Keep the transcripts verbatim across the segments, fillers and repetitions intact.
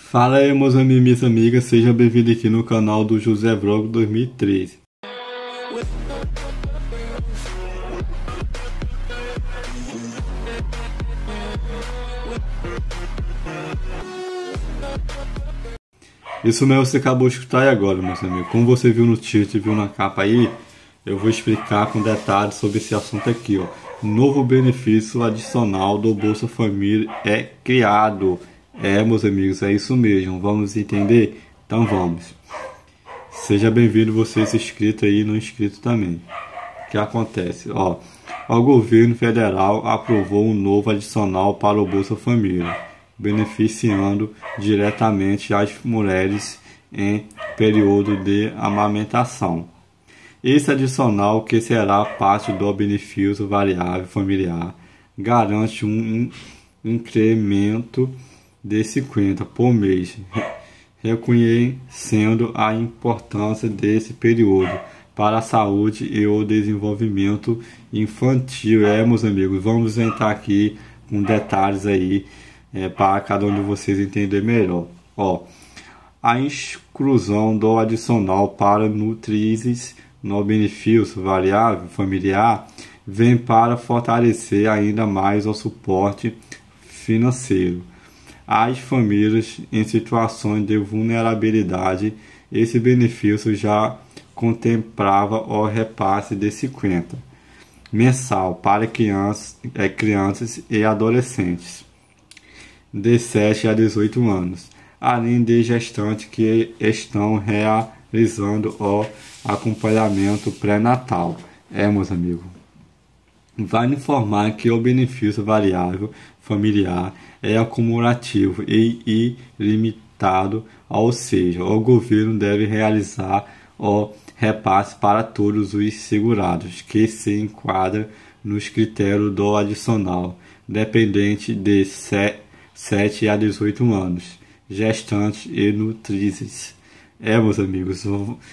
Fala aí, meus amigos e minhas amigas, seja bem-vindo aqui no canal do José Vlog dois mil e treze. Isso mesmo, você acabou de escutar aí agora, meus amigos. Como você viu no título e viu na capa aí, eu vou explicar com detalhes sobre esse assunto aqui, ó. Novo benefício adicional do Bolsa Família é criado. É, meus amigos, é isso mesmo. Vamos entender? Então vamos. Seja bem-vindo você inscrito aí e não inscrito também. O que acontece? Ó, o governo federal aprovou um novo adicional para o Bolsa Família, beneficiando diretamente as mulheres em período de amamentação. Esse adicional, que será parte do benefício variável familiar, garante um incremento de cinquenta por mês, reconhecendo a importância desse período para a saúde e o desenvolvimento infantil. É, meus amigos, vamos entrar aqui com detalhes aí é, para cada um de vocês entender melhor. Ó, a exclusão do adicional para nutrizes no benefício variável familiar vem para fortalecer ainda mais o suporte financeiro às famílias em situações de vulnerabilidade. Esse benefício já contemplava o repasse de cinquenta mensal para crianças, é, crianças e adolescentes de sete a dezoito anos, além de gestantes que estão realizando o acompanhamento pré-natal. É, meus amigos, vale informar que o benefício variável familiar é acumulativo e ilimitado, ou seja, o governo deve realizar o repasse para todos os segurados que se enquadram nos critérios do adicional, dependente de sete a dezoito anos, gestantes e nutrizes. É, meus amigos,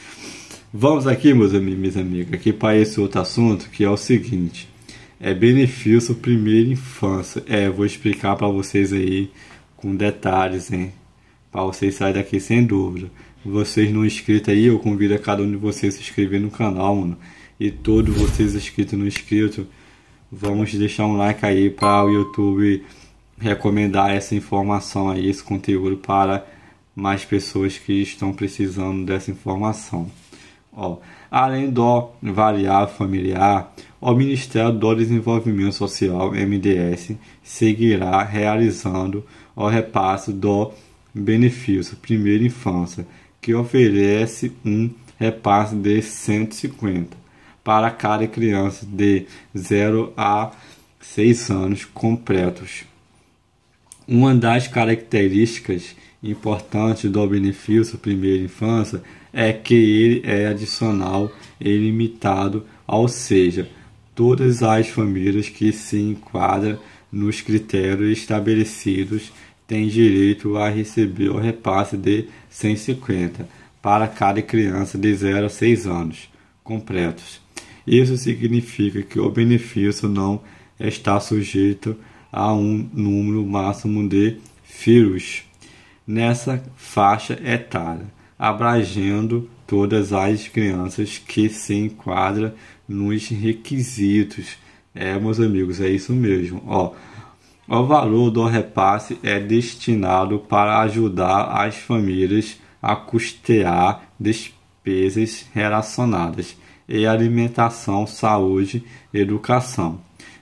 vamos aqui, meus amigos e minhas amigas, aqui para esse outro assunto, que é o seguinte: é benefício primeira infância. É, vou explicar para vocês aí com detalhes, hein? Para vocês saírem daqui sem dúvida. Vocês não inscritos aí, eu convido a cada um de vocês a se inscrever no canal, mano. E todos vocês inscritos e não inscritos, vamos deixar um like aí para o YouTube recomendar essa informação aí, esse conteúdo para mais pessoas que estão precisando dessa informação. Ó, além do variável familiar, o Ministério do Desenvolvimento Social, M D S, seguirá realizando o repasse do benefício primeira infância, que oferece um repasse de cento e cinquenta para cada criança de zero a seis anos completos. Uma das características importantes do benefício primeira infância é que ele é adicional e ilimitado, ou seja, todas as famílias que se enquadram nos critérios estabelecidos têm direito a receber o repasse de cento e cinquenta para cada criança de zero a seis anos completos. Isso significa que o benefício não está sujeito a um número máximo de filhos nessa faixa etária, abrangendo todas as crianças que se enquadram nos requisitos. É, meus amigos, é isso mesmo. Ó, o valor do repasse é destinado para ajudar as famílias a custear despesas relacionadas à alimentação, saúde, educação,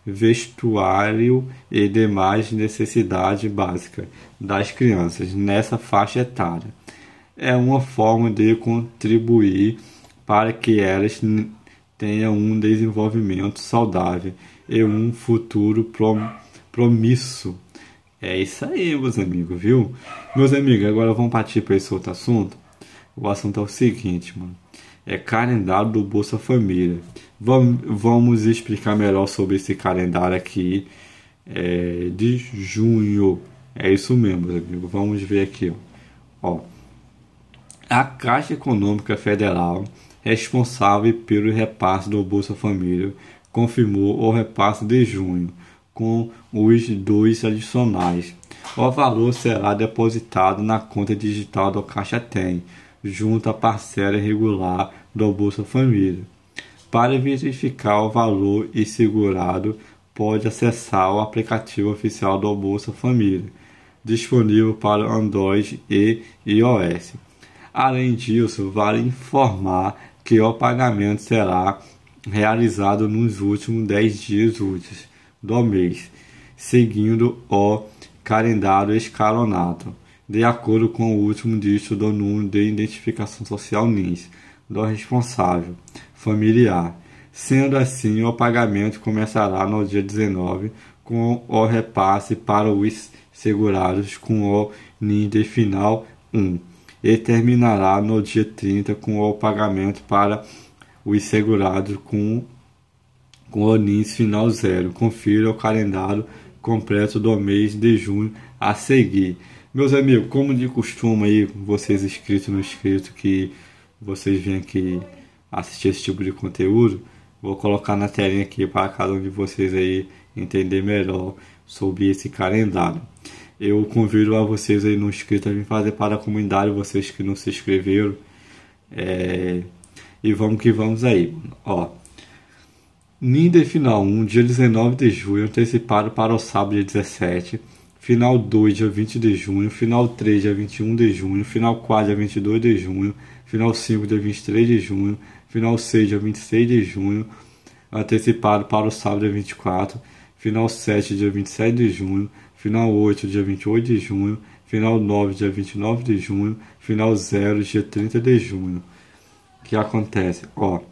vestuário e demais necessidades básicas das crianças nessa faixa etária. É uma forma de contribuir para que elas tenham um desenvolvimento saudável e um futuro promissor. É isso aí, meus amigos, viu? Meus amigos, agora vamos partir para esse outro assunto. O assunto é o seguinte, mano. É calendário do Bolsa Família. Vamos, vamos explicar melhor sobre esse calendário aqui é, de junho. É isso mesmo, meus amigos. Vamos ver aqui, ó. Ó. A Caixa Econômica Federal, responsável pelo repasse do Bolsa Família, confirmou o repasse de junho, com os dois adicionais O valor será depositado na conta digital do Caixa Tem, junto à parcela irregular do Bolsa Família. Para verificar o valor e segurado, pode acessar o aplicativo oficial do Bolsa Família, disponível para Android e iOS. Além disso, vale informar que o pagamento será realizado nos últimos dez dias úteis do mês, seguindo o calendário escalonado, de acordo com o último dígito do número de identificação social N I S do responsável familiar. Sendo assim, o pagamento começará no dia dezenove, com o repasse para os segurados com o N I S de final um, e terminará no dia trinta com o pagamento para os segurados com, com o N I S final zero. Confira o calendário completo do mês de junho a seguir. Meus amigos, como de costume aí, vocês inscritos no inscrito que vocês vêm aqui assistir esse tipo de conteúdo, vou colocar na telinha aqui para cada um de vocês aí entender melhor sobre esse calendário. Eu convido a vocês aí no inscrito a vir fazer para a comunidade, vocês que não se inscreveram. É... E vamos que vamos aí. Ó, N I S de final um, dia dezenove de junho, antecipado para o sábado, dia dezessete. Final dois, dia vinte de junho. Final três, dia vinte e um de junho. Final quatro, dia vinte e dois de junho. Final cinco, dia vinte e três de junho. Final seis, dia vinte e seis de junho. Antecipado para o sábado, dia vinte e quatro. Final sete, dia vinte e sete de junho. Final oito, dia vinte e oito de junho. Final nove, dia vinte e nove de junho. Final zero, dia trinta de junho. O que acontece? Ó,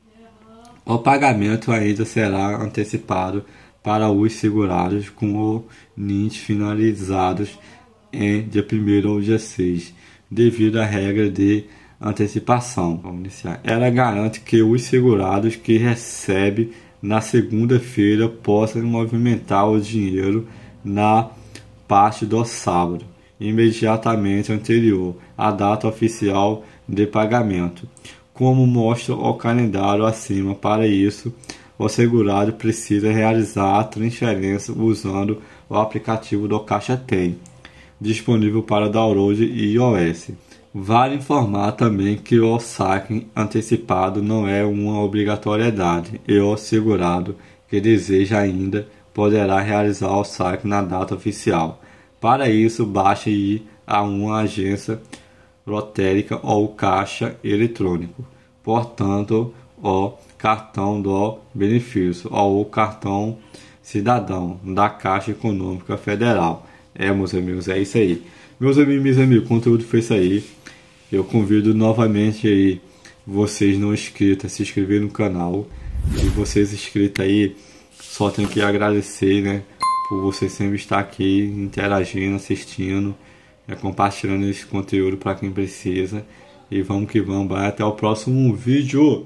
o pagamento ainda será antecipado para os segurados com o N I S finalizados em dia primeiro ou dia seis, devido à regra de antecipação. Vamos iniciar. Ela garante que os segurados que recebem na segunda-feira possam movimentar o dinheiro na parte do sábado, imediatamente anterior à data oficial de pagamento, como mostra o calendário acima. Para isso, o segurado precisa realizar a transferência usando o aplicativo do Caixa Tem, disponível para download e iOS. Vale informar também que o saque antecipado não é uma obrigatoriedade e o segurado que deseja ainda poderá realizar o saque na data oficial. Para isso, basta ir a uma agência lotérica ou caixa eletrônico, portanto, o cartão do benefício ou o cartão cidadão da Caixa Econômica Federal. É, meus amigos, é isso aí. Meus amigos, meus amigos, o conteúdo foi isso aí. Eu convido novamente aí vocês não inscritos a se inscrever no canal. E vocês inscritos aí, só tenho que agradecer, né, por vocês sempre estar aqui interagindo, assistindo, né, compartilhando esse conteúdo para quem precisa. E vamos que vamos, vai até o próximo vídeo.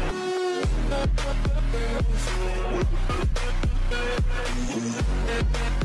We'll be right back.